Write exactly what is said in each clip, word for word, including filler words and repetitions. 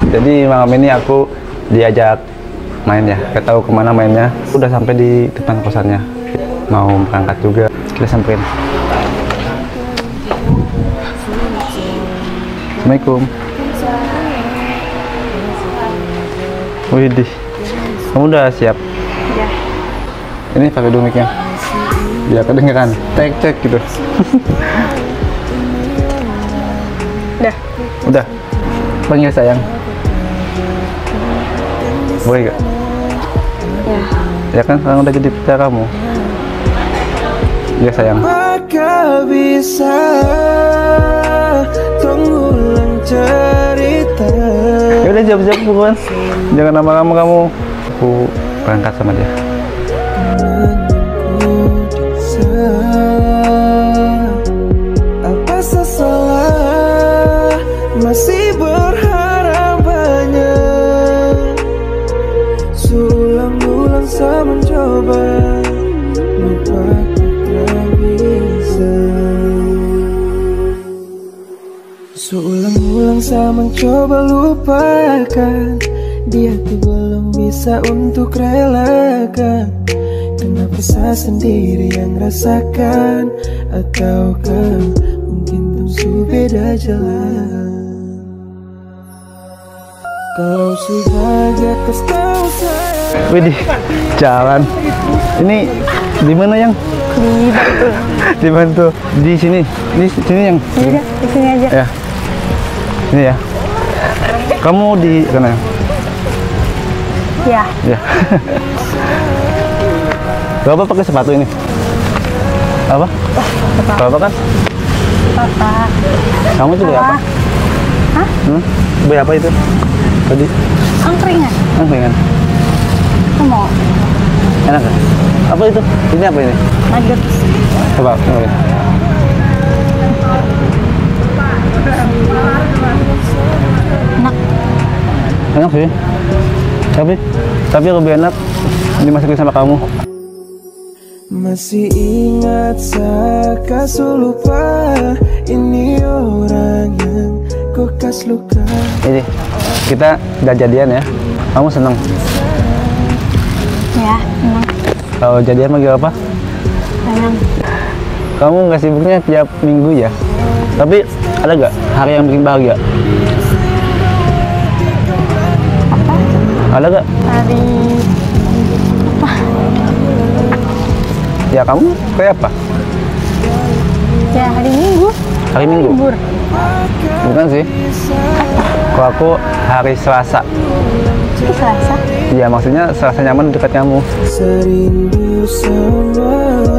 Jadi malam ini aku diajak main ya, gak tahu kemana mainnya. Udah sampai di depan kosannya, mau berangkat juga. Kita samperin. Assalamualaikum. Widih, kamu udah siap? Ya. Ini pakai dulu mic-nya, biar kedengeran. Cek cek gitu. Udah. Udah. Panggil sayang. Boleh gak? Ya. Ya kan sekarang udah jadi pacar kamu. Ya sayang. Maka bisa tunggulan cerita. Ya udah siap-siap buruan. Jangan lama-lama kamu. Aku berangkat sama dia. Apa salah masih berharap banyak. Sulang-ulang saya mencoba lupakan tak bisa. Seulang-ulang saya mencoba lupakan, dia tuh belum bisa untuk relakan. Kenapa saya sendiri yang rasakan, ataukah mungkin tuh beda jalan. Kalau sebagai kau tahu saya. Widih, jalan. Ini di mana yang? Di Bantul. Di Bantul. Di sini. Di sini yang. Udah, di sini aja. Ya. Ini ya. Kamu di sana? Ya. Ya. Bapak pakai sepatu ini? Apa? Bapak kan? Papa. Kamu itu beli apa? Hah? Hmm? Beli apa itu? Tadi? Angkringan. Angkringan. Kamu mau? Enak kan? Apa itu? Ini apa ini? Nuggets. Coba, coba. Enak. Enak sih. Tapi, tapi lebih enak dimasukin sama kamu. Masih ingat saya lupa, ini orang yang kau kas luka. Ini, kita udah jadian ya. Kamu seneng? Ya, emang. Kalau jadian manggil apa? Sayang. Kamu nggak sibuknya tiap minggu ya? Tapi ada nggak hari yang bikin bahagia? Apa? Ada nggak? Hari apa? Ya kamu kayak apa? Ya, hari Minggu. Hari Minggu? Libur. Bukan sih. Kalau aku hari Selasa. Itu Selasa. Iya, maksudnya Selasa nyaman dekat kamu. Serindu sama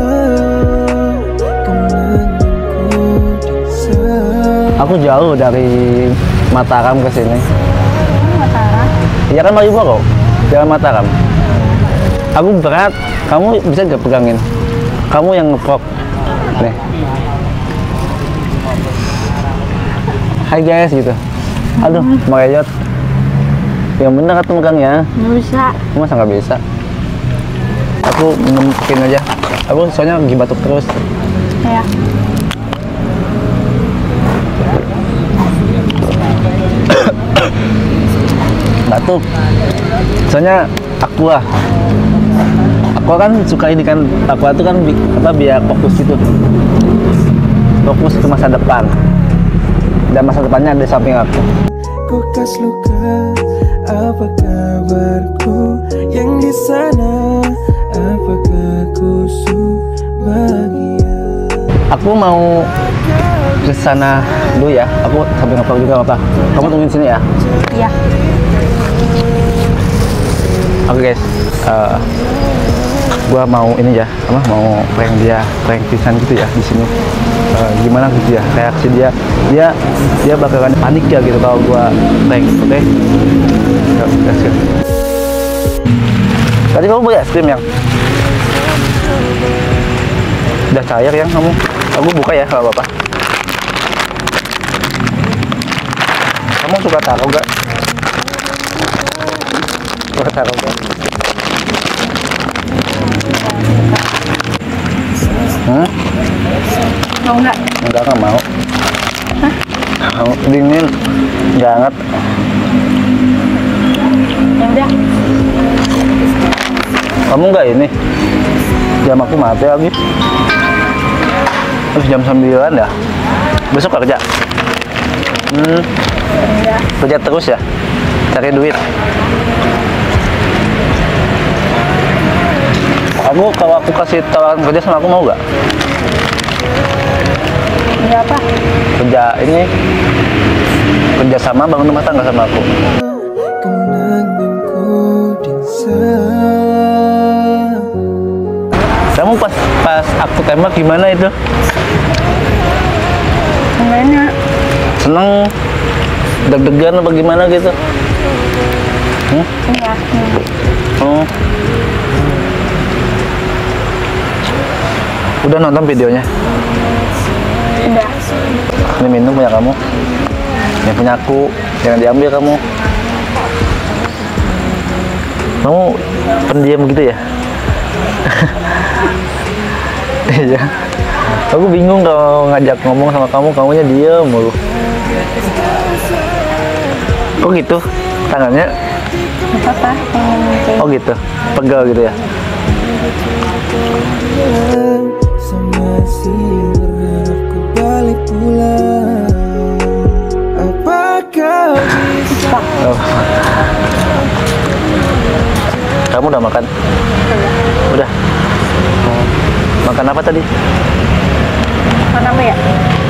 kenanganku bisa. Aku jauh dari Mataram ke sini. Mataram. Iya kan Malioboro, jalan Mataram. Aku berat, kamu bisa gak pegangin? Kamu yang ngeprok. Nih. Hai guys gitu. Aduh, mereyot. Yang bener kan megangnya. Nggak bisa. Masa nggak bisa? Aku mungkin aja. Aku soalnya lagi batuk terus. Ya. Batuk. Soalnya aqua. Aqua kan suka ini kan. Aqua itu kan bi- apa biar fokus gitu. Fokus ke masa depan. Dan masa depannya ada di samping aku. Kau kas luka, apa kabarku yang di sana? Apakah ku bahagia? Aku mau ke sana dulu ya. Aku sambil ngapal juga apa. Kamu tungguin sini ya. Iya. Oke guys, uh, gua mau ini ya, apa mau prank dia, prank pisan gitu ya di sini. Uh, gimana gitu ya reaksi dia? Dia dia bakalan panik ya gitu kalau gua prank, oke? Okay? Let's go. Tadi kamu beli es krim yang udah cair yang kamu? Aku buka ya kalau apa-apa. Kamu suka taruh gak? Suka taruh gak? Hmm? Mau nggak? Enggak, nggak mau. Hah? Mau dingin, nggak hangat. Kamu nggak ini? Jam aku mati lagi. Terus jam sembilan ya? Besok kerja? Hmm. Kerja terus ya? Cari duit. Aku kalau aku kasih tawaran kerja sama aku mau nggak? Enggak apa? Kerja ini kerja sama bangun rumah tangga sama aku. Kamu pas pas aku tembak gimana itu? Gimana? Seneng, deg-degan apa gimana gitu? Hmm? Iya. Oh. Udah nonton videonya? Udah. Ini minum punya kamu. Yang punya aku, jangan diambil kamu. Kamu pendiam gitu ya? Iya. Aku bingung kalau ngajak ngomong sama kamu, kamunya diem mulu. Oh gitu? Tangannya? Gak apa-apa. Oh gitu? Pegal gitu ya? Sama si berharapku balik pulang. Apakah bisa? Oh. Kamu udah makan? Udah. Oh. Makan apa tadi? Makan apa ya?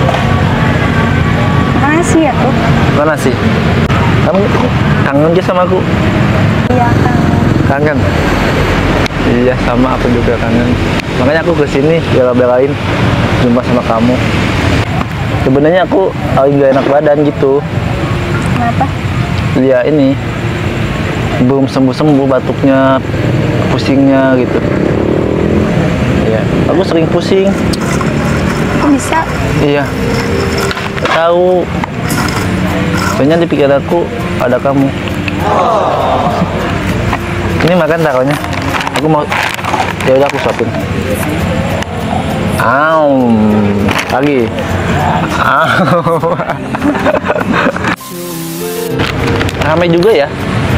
Makan nasi ya tuh. Makan nasi. Kamu kangen aja sama aku? Iya kan. Kangen? Iya, sama aku juga kangen. Makanya aku kesini bela-belain jumpa sama kamu. Sebenarnya aku lagi gak enak badan gitu. Kenapa? Ya ini belum sembuh-sembuh batuknya, pusingnya gitu. Iya, aku sering pusing. Kok bisa? Iya, tahu. Soalnya di pikiran aku ada kamu. Ini makan taruhnya. Aku mau, ya udah aku suapin. Aum, lagi. Aum. Ramai juga ya.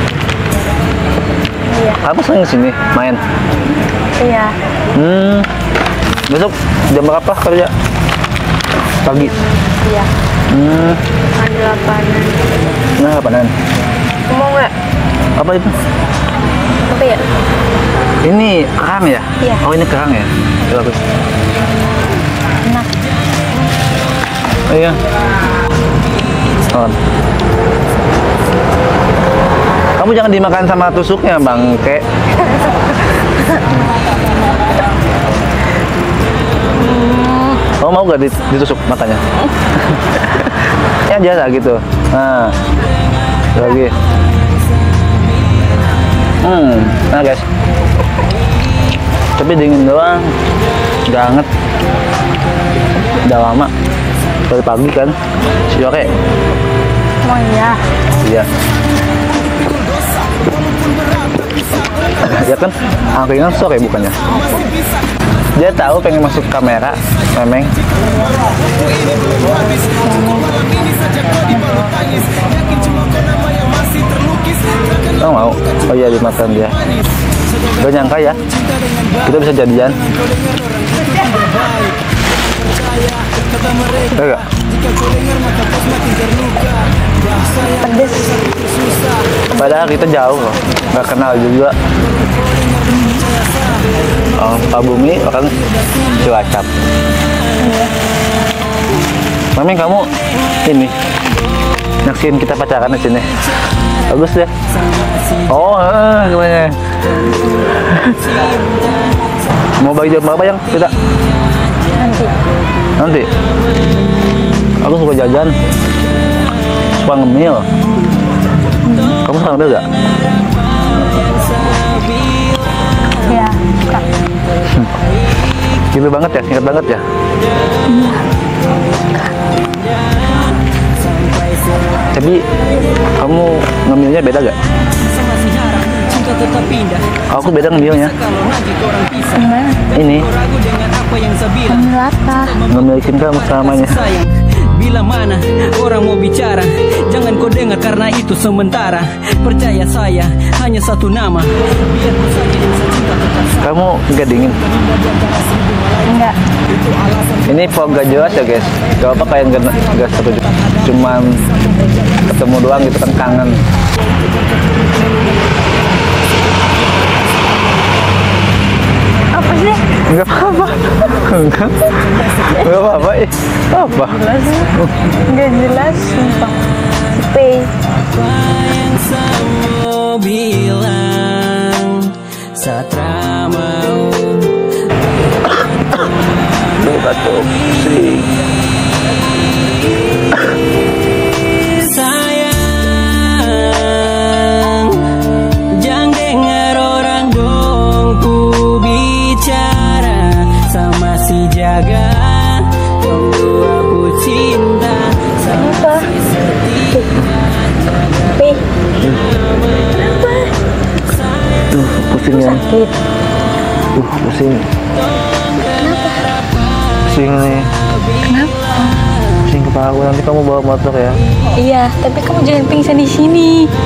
Iya. Aku sering sini main. Iya. Hmm. Besok jam berapa kerja? Pagi. Iya. Hmm. Ada delapanan. Nah, apaan? Mau nggak? Apa itu? Apa ya? Ini kerang ya? Iya. Oh, ini kerang ya? Ya, bagus. Enak. Oh, iya. Oh. Kamu jangan dimakan sama tusuknya, bangke. Kamu mau gak ditusuk matanya? Ya biasa gitu. Nah, lagi. Hmm, nah guys. Tapi dingin doang, udah hangat. Udah lama. Dari pagi kan, sore. Oh iya. Iya. Ya kan, angkringan sore bukannya. Dia tahu pengen masuk kamera, memeng. Oh mau? Oh iya dimakan dia. Gak nyangka ya, kita bisa jadian. Enggak? Pedes. Padahal kita jauh loh, nggak kenal juga. Oh, Pak Bumi orang Cilacap. Mami kamu ini nyaksiin kita pacaran di sini. Bagus ya. Oh, eh, gimana? Mau bagi jam berapa yang kita? Nanti. Nanti. Aku suka jajan, suka ngemil. Kamu suka ngemil gak? Ya, suka. Gitu banget ya, singkat banget ya. Tapi kamu ngemilnya beda gak? Aku beda ngemilnya. Gimana? Ini Ngemil apa? ngemilikin kamu selamanya. Bila mana orang mau bicara, jangan kau dengar karena itu sementara. Percaya saya, hanya satu nama. Biar ku saja yang secinta tetap sama. Kamu nggak dingin? Enggak. Ini fog gak jelas ya guys. Gak apa kayak nggak nggak setuju. Cuman ketemu doang gitu kan, kangen. Apa sih? Enggak apa-apa. Enggak. Enggak apa-apa. Eh, apa? Jelas sih. Enggak jelas, sumpah. P. Yang sama bilang Satra mau Duh, batuk sih. Sayang, jangan dengar orang dong ku bicara sama si jaga. Tunggu aku cinta sama si setia. P. Kenapa? Duh, pusing ya. Sakit. Duh, pusing. Pusing nih. Kenapa? Pusing kepala aku. Nanti kamu bawa motor ya. Iya, tapi kamu jangan pingsan di sini.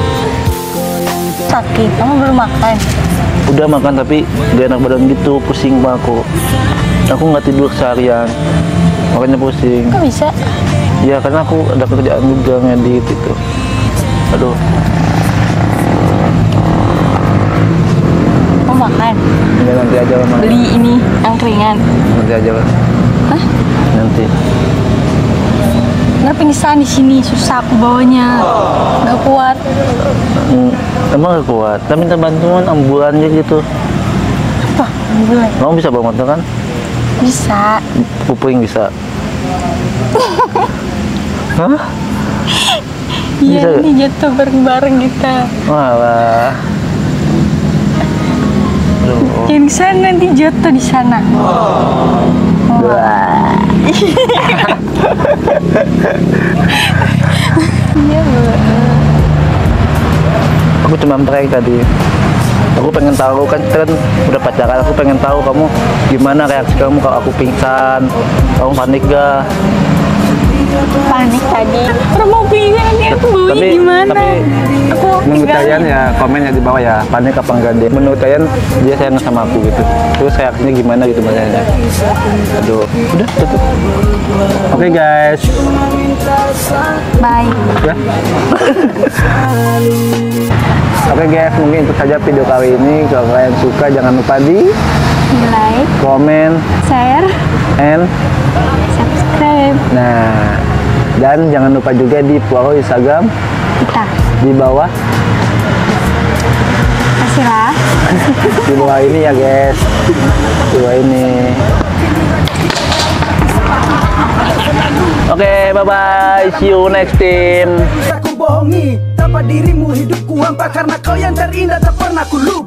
Sakit, kamu belum makan. Udah makan tapi gak enak badan gitu. Pusing sama aku. Aku nggak tidur seharian. Makanya pusing. Kok bisa? Ya karena aku ada kerjaan juga ngedit itu. Aduh. Mau makan? Ya nanti aja lah. Beli ini angkringan. Nanti aja lah. Hah? Nanti. Nggak pingsan di sini, susah aku bawanya. Nggak kuat. Hmm, emang gak kuat. Tapi minta bantuan ambulannya gitu. Apa? Boleh. Kamu bisa bawa motor kan? Bisa. Pupuing bisa. Hah? Iya, Bisa ini jatuh bareng-bareng kita. Walah. Aduh. Yang sana nanti jatuh di sana. Wah. Iya, Bu. Aku cuma prank tadi. Aku pengen tahu kan kita kan udah pacaran. Aku pengen tahu kamu gimana reaksi kamu kalau aku pingsan. Kamu panik gak? Panik tadi. Orang mau pingsan nanti aku baunya Tapi gimana? tapi Aku menurut tinggalin. kalian ya komen ya di bawah ya, panik apa enggak dia. Menurut kalian dia sayang sama aku gitu. Terus reaksinya gimana gitu makanya. Aduh, udah tutup. Oke guys. Bye. Ya. Oke guys, mungkin itu saja video kali ini. Kalau kalian suka jangan lupa di Like, komen share, and subscribe nah, dan jangan lupa juga di follow Instagram kita. di bawah Kasih lah. di bawah ini ya guys, di bawah ini. Oke, bye bye, see you next time. Aku bohongi, tanpa dirimu hidupku hampa karena kau yang terindah tak pernah ku lupa.